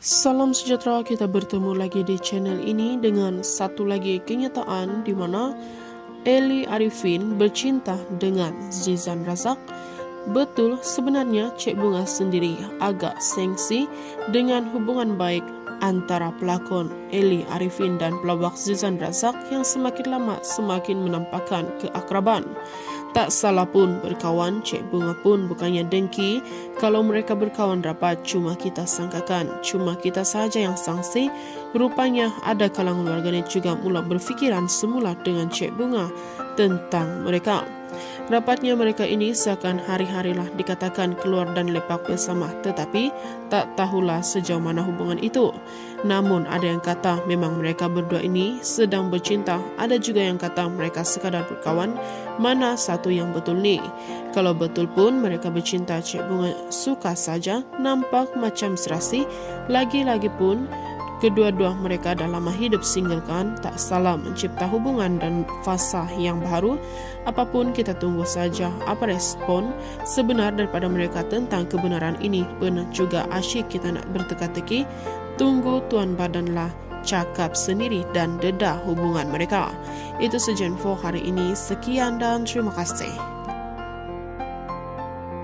Salam sejahtera, kita bertemu lagi di channel ini dengan satu lagi kenyataan di mana Elly Arifin bercinta dengan Zizan Razak. Betul, sebenarnya Cik Bunga sendiri agak sengsi dengan hubungan baik antara pelakon Elly Arifin dan pelawak Zizan Razak yang semakin lama semakin menampakkan keakraban. Tak salah pun berkawan, Cik Bunga pun bukannya dengki kalau mereka berkawan rapat, cuma kita sangkakan, cuma kita saja yang sangsi. Rupanya ada kalangan warganet juga mula berfikiran semula dengan Cik Bunga tentang mereka. Rapatnya mereka ini seakan hari-harilah dikatakan keluar dan lepak bersama, tetapi tak tahulah sejauh mana hubungan itu. Namun ada yang kata memang mereka berdua ini sedang bercinta, ada juga yang kata mereka sekadar berkawan. Mana satu yang betul nih? Kalau betul pun mereka bercinta, Cik Bunga suka saja, nampak macam serasi. Lagi-lagi pun kedua-dua mereka dah lama hidup single kan, tak salah mencipta hubungan dan fasa yang baru. Apapun kita tunggu saja apa respon sebenar daripada mereka tentang kebenaran ini. Benar juga asyik kita nak berteka-teki. Tunggu tuan badanlah cakap sendiri dan dedah hubungan mereka. Itu saja info hari ini. Sekian dan terima kasih.